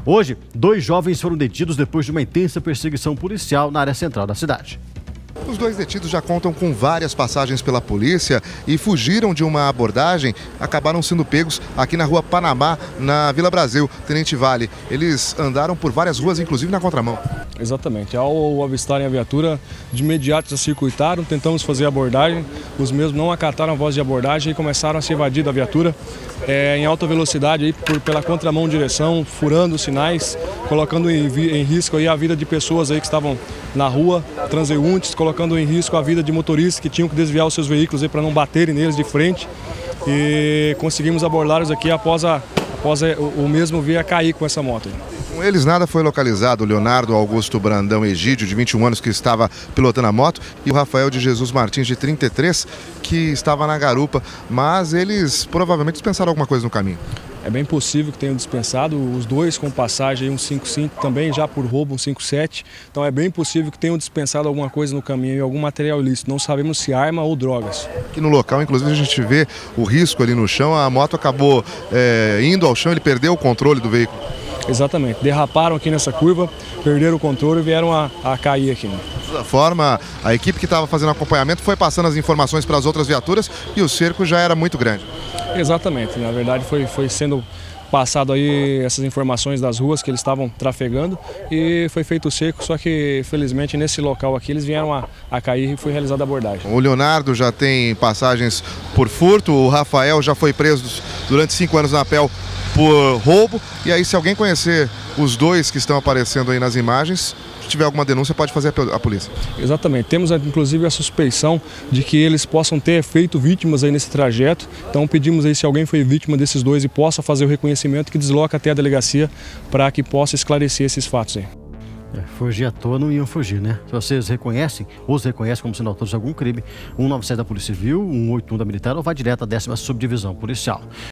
Hoje, 2 jovens foram detidos depois de uma intensa perseguição policial na área central da cidade. Os 2 detidos já contam com várias passagens pela polícia e fugiram de uma abordagem, acabaram sendo pegos aqui na rua Panamá, na Vila Brasil, Tenente Vale. Eles andaram por várias ruas, inclusive na contramão. Exatamente. Ao avistarem a viatura, de imediato já circuitaram, tentamos fazer a abordagem, os mesmos não acataram a voz de abordagem e começaram a se evadir da viatura em alta velocidade, aí, pela contramão direção, furando os sinais, colocando em risco aí a vida de pessoas aí que estavam na rua, transeuntes, colocando em risco a vida de motoristas que tinham que desviar os seus veículos para não baterem neles de frente. E conseguimos abordá-los aqui após o mesmo vir a cair com essa moto. Com eles nada foi localizado. O Leonardo Augusto Brandão Egídio, de 21 anos, que estava pilotando a moto, e o Rafael de Jesus Martins, de 33, que estava na garupa, mas eles provavelmente dispensaram alguma coisa no caminho. É bem possível que tenham dispensado, os 2 com passagem, um 55, também já por roubo, um 57. Então é bem possível que tenham dispensado alguma coisa no caminho, algum material ilícito. Não sabemos se arma ou drogas. Aqui no local, inclusive, a gente vê o risco ali no chão. A moto acabou indo ao chão, ele perdeu o controle do veículo. Exatamente. Derraparam aqui nessa curva, perderam o controle e vieram a cair aqui. De toda forma, a equipe que estava fazendo acompanhamento foi passando as informações para as outras viaturas e o cerco já era muito grande. Exatamente. Na verdade, foi sendo passado aí essas informações das ruas que eles estavam trafegando e foi feito o cerco, só que felizmente nesse local aqui eles vieram a cair e foi realizada a abordagem. O Leonardo já tem passagens por furto, o Rafael já foi preso durante 5 anos na PEL por roubo. E aí, se alguém conhecer os 2 que estão aparecendo aí nas imagens, se tiver alguma denúncia, pode fazer a polícia. Exatamente. Temos inclusive a suspeição de que eles possam ter feito vítimas aí nesse trajeto. Então pedimos aí, se alguém foi vítima desses 2 e possa fazer o reconhecimento, que desloca até a delegacia para que possa esclarecer esses fatos aí. Fugir à toa não iam fugir, né? Se vocês reconhecem como sendo autores de algum crime, 197 da Polícia Civil, 181 da Militar ou vai direto à 10ª Subdivisão Policial.